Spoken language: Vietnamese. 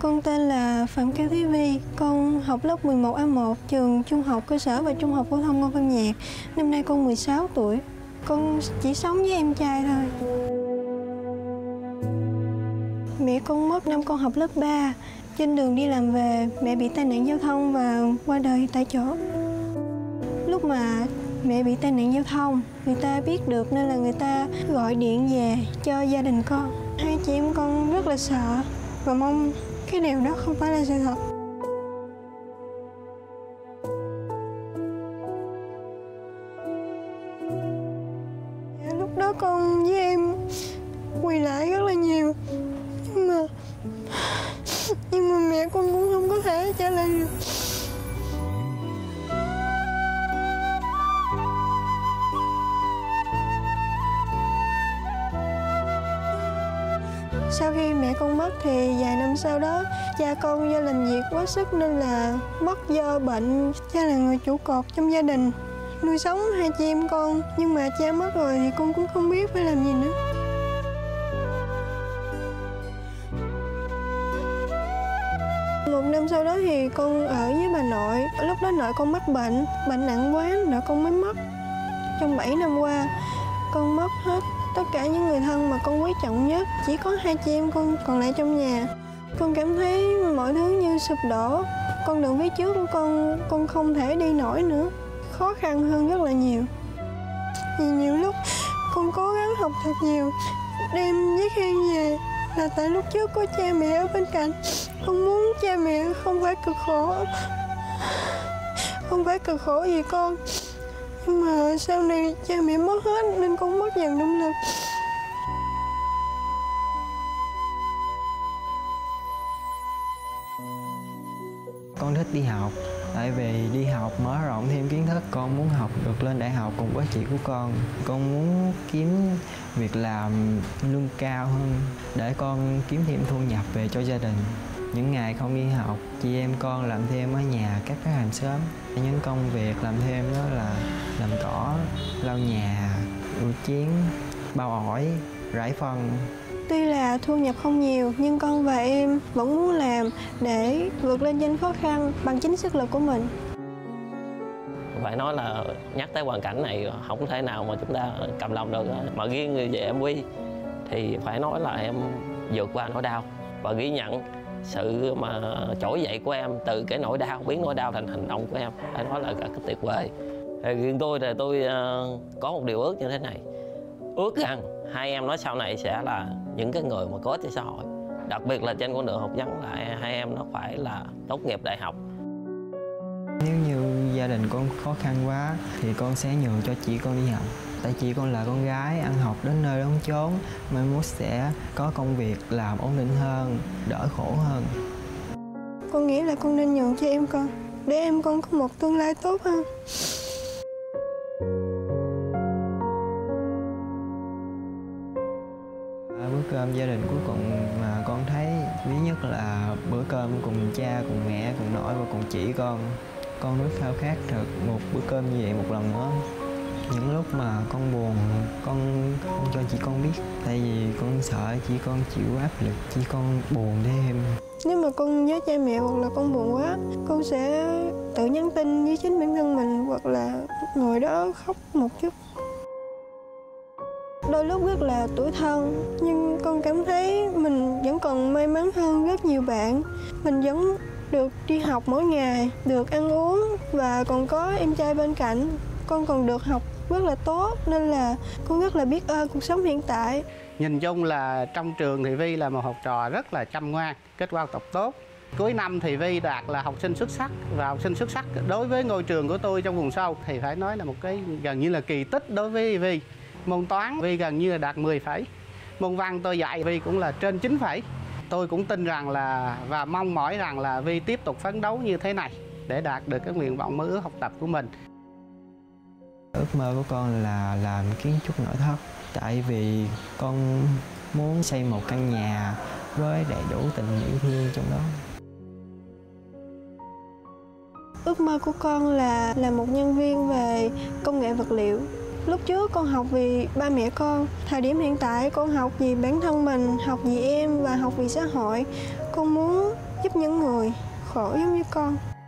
Con tên là Phạm Cao Thúy Vi. Con học lớp 11A1 trường Trung học cơ sở và Trung học phổ thông Ngô Văn Nhạc. Năm nay con 16 tuổi. Con chỉ sống với em trai thôi. Mẹ con mất năm con học lớp 3. Trên đường đi làm về, mẹ bị tai nạn giao thông và qua đời tại chỗ. Lúc mà mẹ bị tai nạn giao thông, người ta biết được nên là người ta gọi điện về cho gia đình con. Hai chị em con rất là sợ và mong cái điều đó không phải là sự thật. Lúc đó con với em quỳ lại rất là nhiều, nhưng mà mẹ con cũng không có thể trả lời được. Sau khi mẹ con mất thì vài năm sau đó, cha con do làm việc quá sức nên là mất do bệnh. Cha là người trụ cột trong gia đình, nuôi sống hai chị em con. Nhưng mà cha mất rồi thì con cũng không biết phải làm gì nữa. Một năm sau đó thì con ở với bà nội. Lúc đó nội con mắc bệnh nặng quá, nội con mới mất. Trong 7 năm qua, con mất hết tất cả những người thân mà con quý trọng nhất. Chỉ có hai chị em con còn lại trong nhà. Con cảm thấy mọi thứ như sụp đổ. Con đường phía trước của con không thể đi nổi nữa. Khó khăn hơn rất là nhiều. Vì nhiều lúc con cố gắng học thật nhiều, đem giấy khen về là tại lúc trước có cha mẹ ở bên cạnh. Con muốn cha mẹ không phải cực khổ vì con. Nhưng mà sau này cha mẹ mất hết nên con mất dần động lực. Con thích đi học, tại vì đi học mở rộng thêm kiến thức. Con muốn học được lên đại học cùng với chị của con. Con muốn kiếm việc làm lương cao hơn để con kiếm thêm thu nhập về cho gia đình. Những ngày không đi học, chị em con làm thêm ở nhà các hàng xóm. Những công việc làm thêm đó là làm cỏ, lau nhà, rửa chén, bao ổi, rải phân. Tuy là thu nhập không nhiều nhưng con và em vẫn muốn làm để vượt lên trên khó khăn bằng chính sức lực của mình. Phải nói là nhắc tới hoàn cảnh này không thể nào mà chúng ta cầm lòng được. Mà riêng về em Huy thì phải nói là em vượt qua nỗi đau và ghi nhận sự mà trỗi dậy của em từ cái nỗi đau, biến nỗi đau thành hành động của em. Phải nói là rất tuyệt vời. Riêng tôi thì tôi có một điều ước như thế này. Ước rằng hai em nói sau này sẽ là những cái người mà có ích cho xã hội. Đặc biệt là trên con đường học vấn là hai em nó phải là tốt nghiệp đại học. Nếu như gia đình con khó khăn quá thì con sẽ nhường cho chị con đi học. Tại chị con là con gái, ăn học đến nơi đến chốn, mai mốt sẽ có công việc làm ổn định hơn, đỡ khổ hơn. Con nghĩ là con nên nhường cho em con, để em con có một tương lai tốt hơn. Bữa cơm gia đình cuối cùng mà con thấy quý nhất là bữa cơm cùng cha, cùng mẹ, cùng nội và cùng chị con. Con rất khao khát được một bữa cơm như vậy một lần nữa. Những lúc mà con buồn, con không cho chị con biết. Tại vì con sợ chị con chịu áp lực, chị con buồn thêm. Nếu mà con nhớ cha mẹ hoặc là con buồn quá, con sẽ tự nhắn tin với chính bản thân mình hoặc là ngồi đó khóc một chút. Đôi lúc rất là tủi thân, nhưng con cảm thấy mình vẫn còn may mắn hơn rất nhiều bạn. Mình vẫn được đi học mỗi ngày, được ăn uống và còn có em trai bên cạnh. Con còn được học rất là tốt nên là con rất là biết ơn cuộc sống hiện tại. Nhìn chung là trong trường thì Vi là một học trò rất là chăm ngoan, kết quả học tập tốt. Cuối năm thì Vi đạt là học sinh xuất sắc, và học sinh xuất sắc đối với ngôi trường của tôi trong vùng sâu thì phải nói là một cái gần như là kỳ tích đối với Vi. Môn toán Vi gần như là đạt 10 phẩy. Môn văn tôi dạy Vi cũng là trên 9 phẩy. Tôi cũng tin rằng là và mong mỏi rằng là Vi tiếp tục phấn đấu như thế này để đạt được cái nguyện vọng mơ ước học tập của mình. Ước mơ của con là làm kiến trúc nội thất. Tại vì con muốn xây một căn nhà với đầy đủ tình yêu thương trong đó. Ước mơ của con là một nhân viên về công nghệ vật liệu. Lúc trước con học vì ba mẹ con. Thời điểm hiện tại con học vì bản thân mình, học vì em và học vì xã hội. Con muốn giúp những người khổ giống như con.